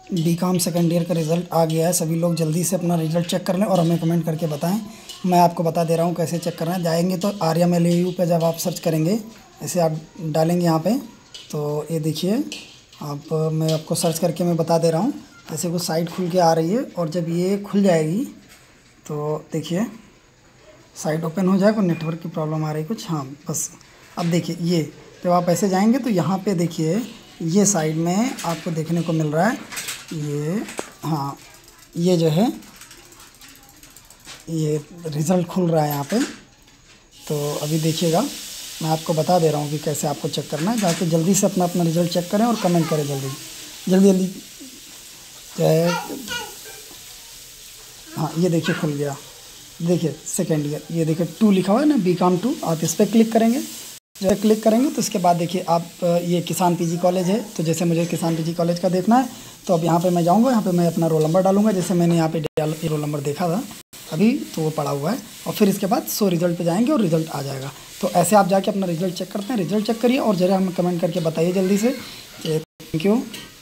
BCom second year का result आ गया है। सभी लोग जल्दी से अपना रिज़ल्ट चेक कर लें और हमें कमेंट करके बताएं। मैं आपको बता दे रहा हूँ कैसे चेक करना है। जाएंगे तो ARYA-MEL-AU पे जब आप सर्च करेंगे, ऐसे आप डालेंगे यहाँ पे, तो ये देखिए आप, मैं आपको सर्च करके मैं बता दे रहा हूँ। ऐसे कुछ साइट खुल के आ रही है और जब ये खुल जाएगी तो देखिए साइट ओपन हो जाएगा। नेटवर्क की प्रॉब्लम आ रही है कुछ, हाँ बस। अब देखिए ये जब आप ऐसे जाएंगे तो यहाँ पे देखिए ये साइड में आपको देखने को मिल रहा है ये, हाँ ये जो है ये रिज़ल्ट खुल रहा है यहाँ पे। तो अभी देखिएगा मैं आपको बता दे रहा हूँ कि कैसे आपको चेक करना है। जाके जल्दी से अपना रिज़ल्ट चेक करें और कमेंट करें जल्दी जल्दी जल्दी। जो है, हाँ ये देखिए खुल गया। देखिए सेकेंड ईयर, ये देखिए 2 लिखा हुआ है ना, बीकॉम 2। आप इस पर क्लिक करेंगे। जब क्लिक करेंगे तो इसके बाद देखिए आप, ये किसान पीजी कॉलेज है, तो जैसे मुझे किसान पीजी कॉलेज का देखना है तो अब यहाँ पे मैं जाऊँगा। यहाँ पे मैं अपना रोल नंबर डालूंगा, जैसे मैंने यहाँ पे रोल नंबर देखा था अभी, तो वो पड़ा हुआ है। और फिर इसके बाद शो रिज़ल्ट पे जाएंगे और रिज़ल्ट आ जाएगा। तो ऐसे आप जाके अपना रिज़ल्ट चेक करते हैं। रिज़ल्ट चेक करिए और ज़रा हमें कमेंट करके बताइए जल्दी से। Thank you.